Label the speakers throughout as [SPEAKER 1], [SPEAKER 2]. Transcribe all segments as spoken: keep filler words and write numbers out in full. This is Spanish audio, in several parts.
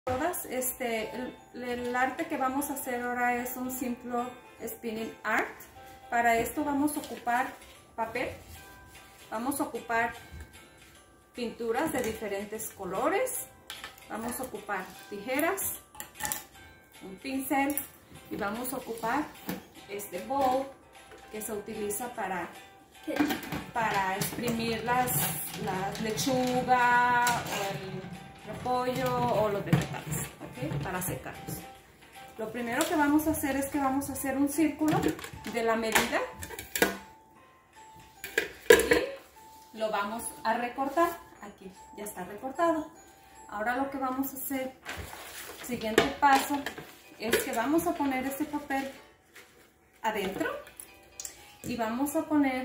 [SPEAKER 1] Todas, este, el, el arte que vamos a hacer ahora es un simple spinning art. Para esto vamos a ocupar papel, vamos a ocupar pinturas de diferentes colores, vamos a ocupar tijeras, un pincel y vamos a ocupar este bowl que se utiliza para, para exprimir las, las lechuga o el repollo o los vegetales, ¿okay? Para secarlos. Lo primero que vamos a hacer es que vamos a hacer un círculo de la medida y lo vamos a recortar. Aquí ya está recortado. Ahora lo que vamos a hacer, siguiente paso, es que vamos a poner este papel adentro y vamos a poner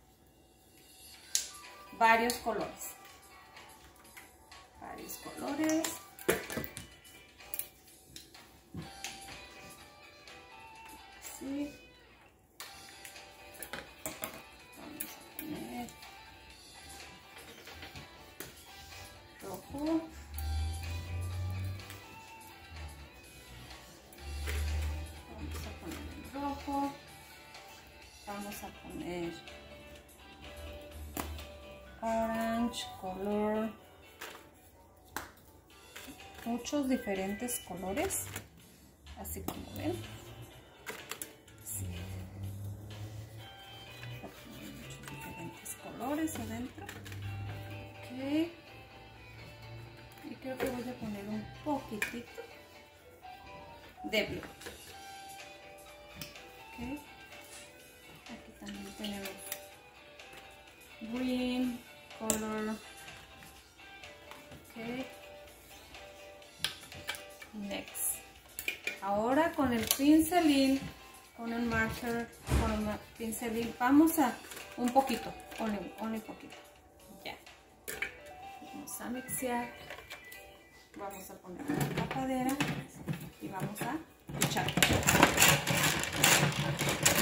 [SPEAKER 1] varios colores. Varios colores. Así. Vamos a poner rojo. Vamos a poner el rojo. Vamos a poner orange color. Muchos diferentes colores, así como ven. Sí. Muchos diferentes colores adentro. Ok. Y creo que voy a poner un poquitito de blanco. Ok. Aquí también tenemos green color. Ok. Next. Ahora con el pincelín, con el marker, con el pincelín, vamos a un poquito, only, only poquito. Ya. Vamos a mixear. Vamos a poner la tapadera y vamos a echar.